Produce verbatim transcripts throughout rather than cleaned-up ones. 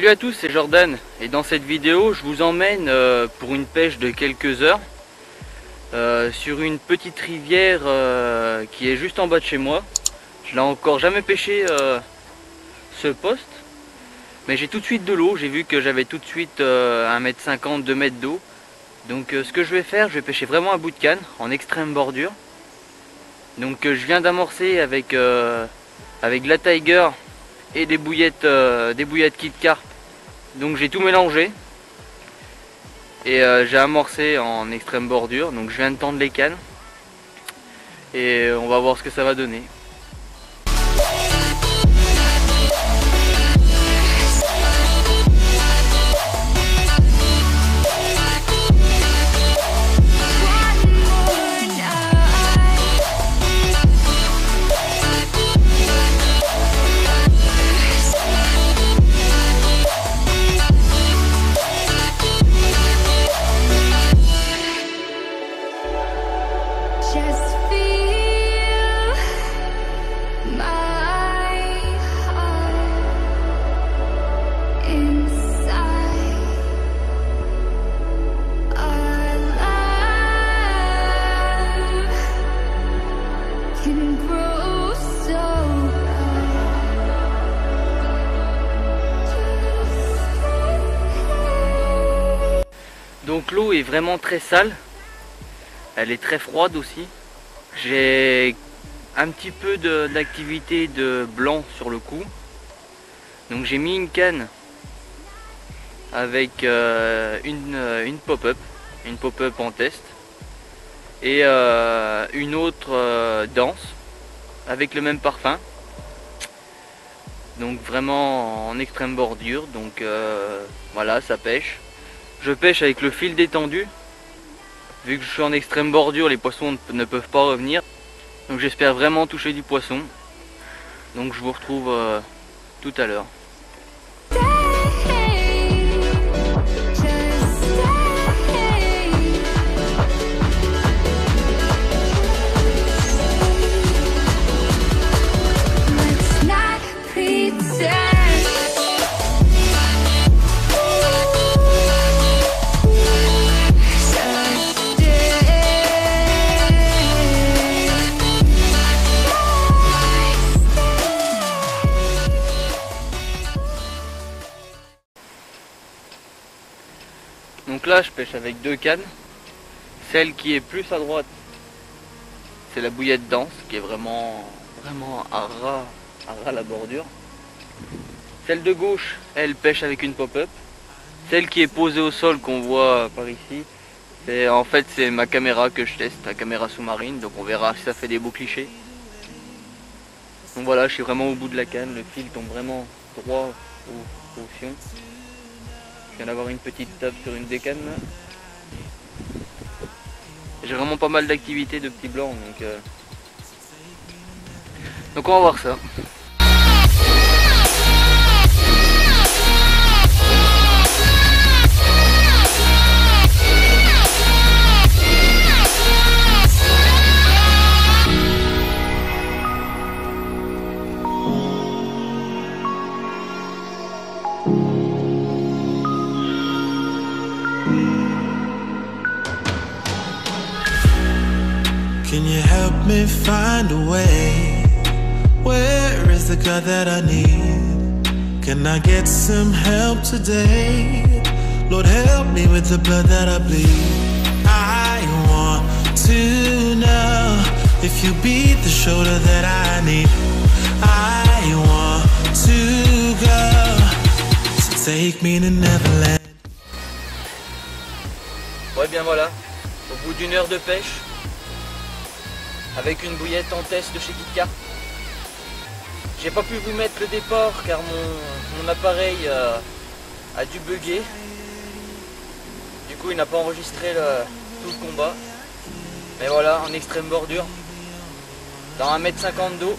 Salut à tous, c'est Jordan et dans cette vidéo je vous emmène euh, pour une pêche de quelques heures euh, sur une petite rivière euh, qui est juste en bas de chez moi. Je n'ai encore jamais pêché euh, ce poste, mais j'ai tout de suite de l'eau. J'ai vu que j'avais tout de suite euh, un mètre cinquante, deux mètres d'eau. Donc euh, ce que je vais faire, je vais pêcher vraiment un bout de canne en extrême bordure. Donc euh, je viens d'amorcer avec, euh, avec de la Tiger et des bouillettes, euh, des bouillettes Kit Carp. Donc j'ai tout mélangé et euh, j'ai amorcé en extrême bordure. Donc je viens de tendre les cannes et on va voir ce que ça va donner. Donc l'eau est vraiment très sale, elle est très froide aussi. J'ai un petit peu de, de l'activité de blanc sur le cou. Donc j'ai mis une canne avec euh, une, une pop-up, une pop-up en test. Et euh, une autre euh, dense avec le même parfum. Donc vraiment en extrême bordure, donc euh, voilà, ça pêche. Je pêche avec le fil détendu. Vu que je suis en extrême bordure, les poissons ne peuvent pas revenir. Donc j'espère vraiment toucher du poisson. Donc je vous retrouve euh, tout à l'heure. Donc là je pêche avec deux cannes. Celle qui est plus à droite, c'est la bouillette dense qui est vraiment vraiment à ras, à ras la bordure. Celle de gauche, elle pêche avec une pop-up. Celle qui est posée au sol qu'on voit par ici, c'est en fait c'est ma caméra que je teste, la caméra sous-marine, donc on verra si ça fait des beaux clichés. Donc voilà, je suis vraiment au bout de la canne, le fil tombe vraiment droit au, au fion. Je viens d'avoir une petite tape sur une des cannes. J'ai vraiment pas mal d'activités de petits blancs, donc, euh... donc on va voir ça. Can you help me find a way? Where is the God that I need? Can I get some help today? Lord, help me with the blood that I bleed. I want to know if you be the shoulder that I need. I want to go, so take me to Neverland. Ouais, bien voilà, au bout d'une heure de pêche, avec une bouillette en test de chez Kit Carp. J'ai pas pu vous mettre le départ car mon, mon appareil euh, a dû bugger. Du coup il n'a pas enregistré le, tout le combat. Mais voilà, en extrême bordure, dans un mètre cinquante d'eau.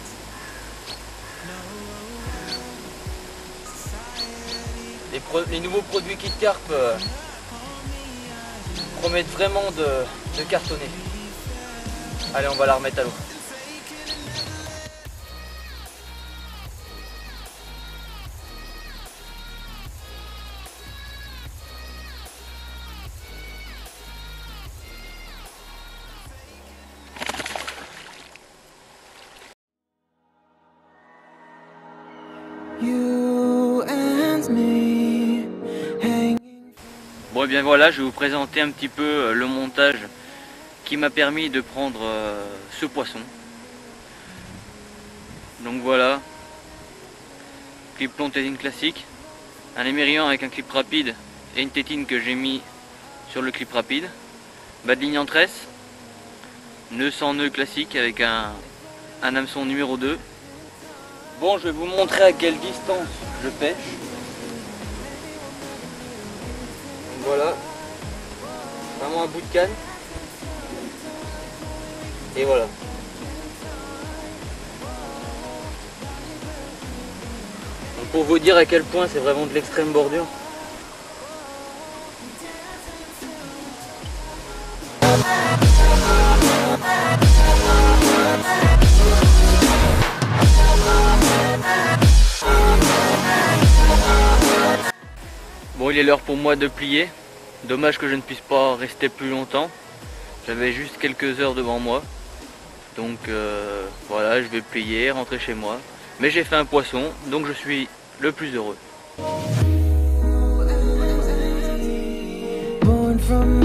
Les, pro, les nouveaux produits Kit Carp euh, promettent vraiment de, de cartonner. Allez, on va la remettre à l'eau. Bon et bien voilà, je vais vous présenter un petit peu le montage qui m'a permis de prendre euh, ce poisson. Donc voilà, clip long tétine classique, un émerillon avec un clip rapide et une tétine que j'ai mis sur le clip rapide, bas de ligne en tresse, nœud sans nœud classique avec un, un hameçon numéro deux. Bon, je vais vous montrer à quelle distance je pêche. Voilà, vraiment un bout de canne. Et voilà. Donc pour vous dire à quel point c'est vraiment de l'extrême bordure. Bon, il est l'heure pour moi de plier. Dommage que je ne puisse pas rester plus longtemps. J'avais juste quelques heures devant moi. Donc euh, voilà, je vais plier, rentrer chez moi. Mais j'ai fait un poisson, donc je suis le plus heureux. Born from